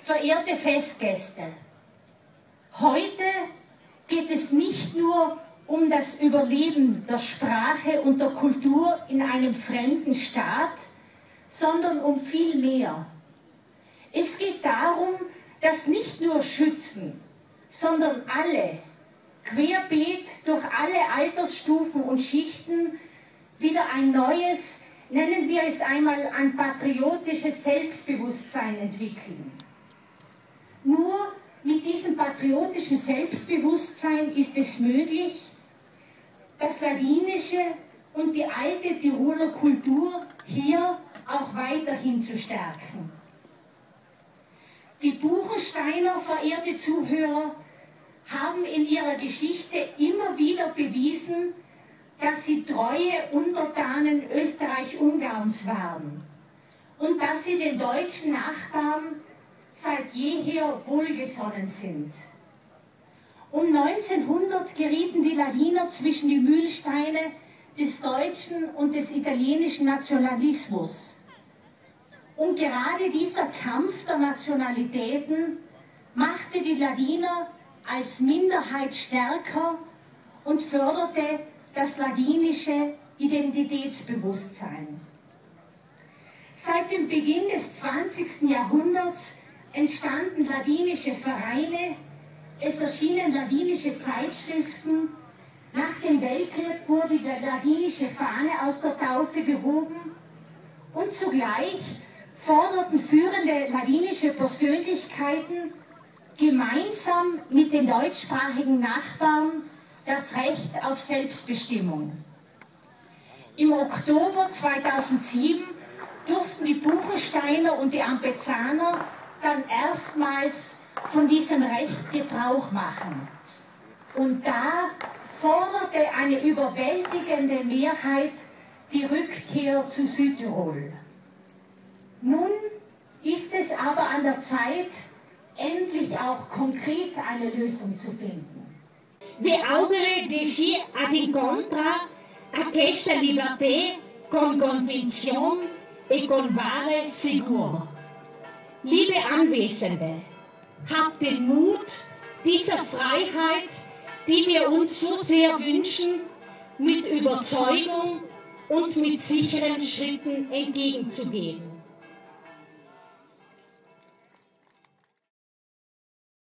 Verehrte Festgäste, heute geht es nicht nur um das Überleben der Sprache und der Kultur in einem fremden Staat, sondern um viel mehr. Es geht darum, dass nicht nur Schützen, sondern alle, querbeet durch alle Altersstufen und Schichten, wieder ein neues, nennen wir es einmal, ein patriotisches Selbstbewusstsein entwickeln. Nur mit diesem patriotischen Selbstbewusstsein ist es möglich, das Ladinische und die alte Tiroler Kultur hier auch weiterhin zu stärken. Die Buchensteiner, verehrte Zuhörer, haben in ihrer Geschichte immer wieder bewiesen, dass sie treue Untertanen Österreich-Ungarns waren und dass sie den deutschen Nachbarn seit jeher wohlgesonnen sind. Um 1900 gerieten die Ladiner zwischen die Mühlsteine des deutschen und des italienischen Nationalismus. Und gerade dieser Kampf der Nationalitäten machte die Ladiner als Minderheit stärker und förderte das ladinische Identitätsbewusstsein. Seit dem Beginn des 20. Jahrhunderts entstanden ladinische Vereine, es erschienen ladinische Zeitschriften, nach dem Weltkrieg wurde die ladinische Fahne aus der Taufe gehoben und zugleich forderten führende ladinische Persönlichkeiten gemeinsam mit den deutschsprachigen Nachbarn das Recht auf Selbstbestimmung. Im Oktober 2007 durften die Buchensteiner und die Ampezaner dann erstmals von diesem Recht Gebrauch machen. Und da forderte eine überwältigende Mehrheit die Rückkehr zu Südtirol. Nun ist es aber an der Zeit, endlich auch konkret eine Lösung zu finden. Vi augure di sci ad incontra a questa libertà con convinzione e con wahre Sigur. Liebe Anwesende, habt den Mut, dieser Freiheit, die wir uns so sehr wünschen, mit Überzeugung und mit sicheren Schritten entgegenzugehen.